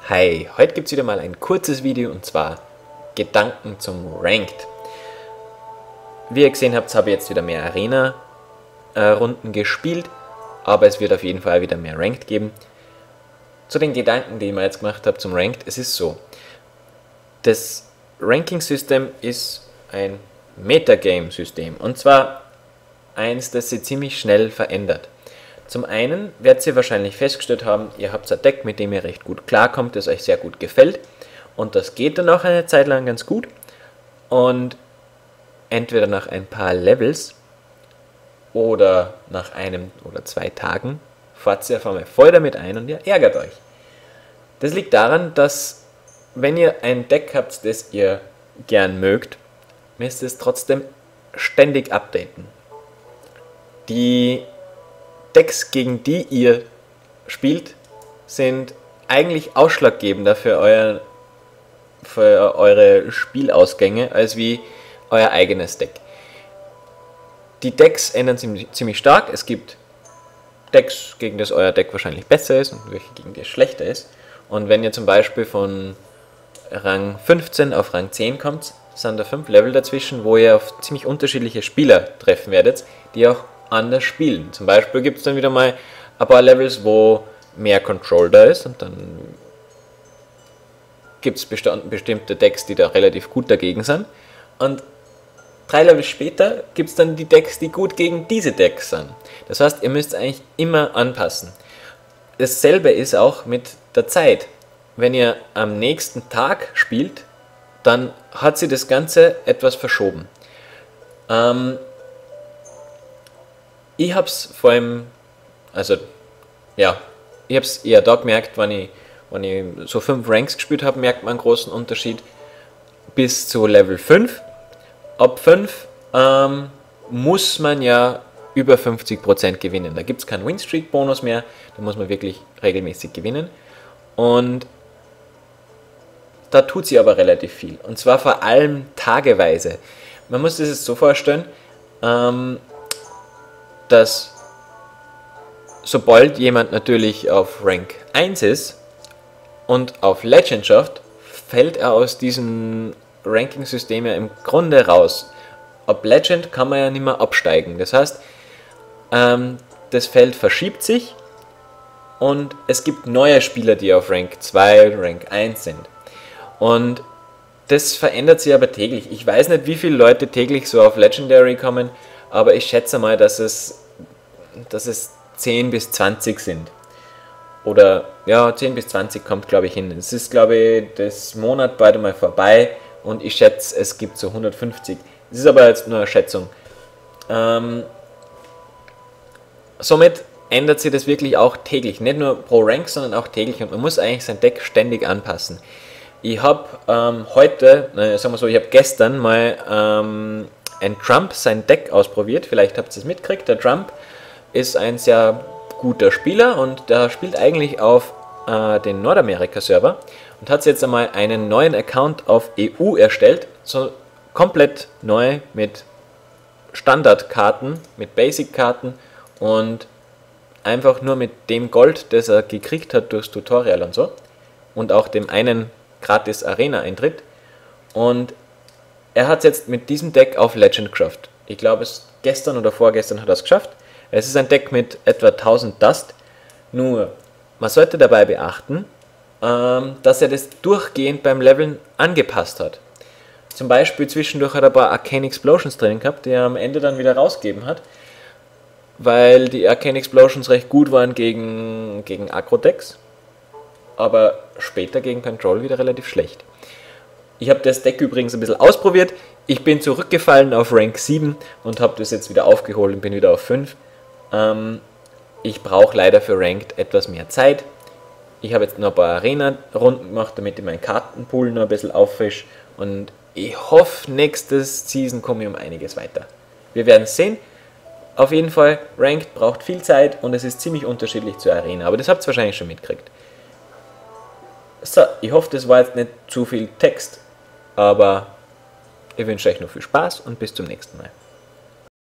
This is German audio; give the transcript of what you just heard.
Hi, heute gibt es wieder mal ein kurzes Video und zwar Gedanken zum Ranked. Wie ihr gesehen habt, habe ich jetzt wieder mehr Arena-Runden gespielt, aber es wird auf jeden Fall wieder mehr Ranked geben. Zu den Gedanken, die ich mir jetzt gemacht habe zum Ranked, es ist so, das Ranking-System ist ein Metagame-System und zwar eins, das sich ziemlich schnell verändert. Zum einen werdet ihr wahrscheinlich festgestellt haben, ihr habt ein Deck, mit dem ihr recht gut klarkommt, das euch sehr gut gefällt und das geht dann auch eine Zeit lang ganz gut und entweder nach ein paar Levels oder nach einem oder 2 Tagen fahrt ihr auf einmal voll damit ein und ihr ärgert euch. Das liegt daran, dass wenn ihr ein Deck habt, das ihr gern mögt, müsst ihr es trotzdem ständig updaten. Die Decks, gegen die ihr spielt, sind eigentlich ausschlaggebender für eure Spielausgänge als wie euer eigenes Deck. Die Decks ändern sich ziemlich stark. Es gibt Decks, gegen das euer Deck wahrscheinlich besser ist und welche gegen das schlechter ist. Und wenn ihr zum Beispiel von Rang 15 auf Rang 10 kommt, sind da 5 Level dazwischen, wo ihr auf ziemlich unterschiedliche Spieler treffen werdet, die auch anders spielen. Zum Beispiel gibt es dann wieder mal ein paar Levels, wo mehr Control da ist und dann gibt es bestimmte Decks, die da relativ gut dagegen sind. Und 3 Levels später gibt es dann die Decks, die gut gegen diese Decks sind. Das heißt, ihr müsst eigentlich immer anpassen. Dasselbe ist auch mit der Zeit. Wenn ihr am nächsten Tag spielt, dann hat sich das Ganze etwas verschoben. Ich habe es vor allem, ich habe es eher da gemerkt, wenn ich so 5 Ranks gespielt habe, merkt man einen großen Unterschied bis zu Level 5. Ab 5 muss man ja über 50% gewinnen. Da gibt es keinen Winstreak-Bonus mehr, da muss man wirklich regelmäßig gewinnen. Und da tut sie aber relativ viel. Und zwar vor allem tageweise. Man muss sich das so vorstellen, dass sobald jemand natürlich auf Rank 1 ist und auf Legend schafft, fällt er aus diesem Ranking-System ja im Grunde raus. Ab Legend kann man ja nicht mehr absteigen. Das heißt, das Feld verschiebt sich und es gibt neue Spieler, die auf Rank 2, Rank 1 sind. Und das verändert sich aber täglich. Ich weiß nicht, wie viele Leute täglich so auf Legendary kommen, aber ich schätze mal, dass es 10 bis 20 sind. Oder, ja, 10 bis 20 kommt, glaube ich, hin. Es ist, glaube ich, das Monat bald mal vorbei und ich schätze, es gibt so 150. Das ist aber jetzt nur eine Schätzung. Somit ändert sich das wirklich auch täglich. Nicht nur pro Rank, sondern auch täglich. Und man muss eigentlich sein Deck ständig anpassen. Ich habe ich habe gestern mal ein Trump sein Deck ausprobiert. Vielleicht habt ihr es mitgekriegt. Der Trump ist ein sehr guter Spieler und der spielt eigentlich auf den Nordamerika-Server und hat jetzt einmal einen neuen Account auf EU erstellt. So komplett neu mit Standardkarten, mit Basic-Karten und einfach nur mit dem Gold, das er gekriegt hat durchs Tutorial und so. Und auch dem einen gratis Arena-Eintritt. Und er hat es jetzt mit diesem Deck auf Legend geschafft. Ich glaube, gestern oder vorgestern hat er es geschafft. Es ist ein Deck mit etwa 1000 Dust. Nur, man sollte dabei beachten, dass er das durchgehend beim Leveln angepasst hat. Zum Beispiel zwischendurch hat er ein paar Arcane Explosions drin gehabt, die er am Ende dann wieder rausgegeben hat. Weil die Arcane Explosions recht gut waren gegen Agro-Decks. Aber später gegen Control wieder relativ schlecht. Ich habe das Deck übrigens ein bisschen ausprobiert. Ich bin zurückgefallen auf Rank 7 und habe das jetzt wieder aufgeholt und bin wieder auf 5. Ich brauche leider für Ranked etwas mehr Zeit. Ich habe jetzt noch ein paar Arena-Runden gemacht, damit ich meinen Kartenpool noch ein bisschen auffrische. Und ich hoffe, nächstes Season komme ich um einiges weiter. Wir werden es sehen. Auf jeden Fall, Ranked braucht viel Zeit und es ist ziemlich unterschiedlich zur Arena. Aber das habt ihr wahrscheinlich schon mitgekriegt. So, ich hoffe, das war jetzt nicht zu viel Text, aber ich wünsche euch noch viel Spaß und bis zum nächsten Mal.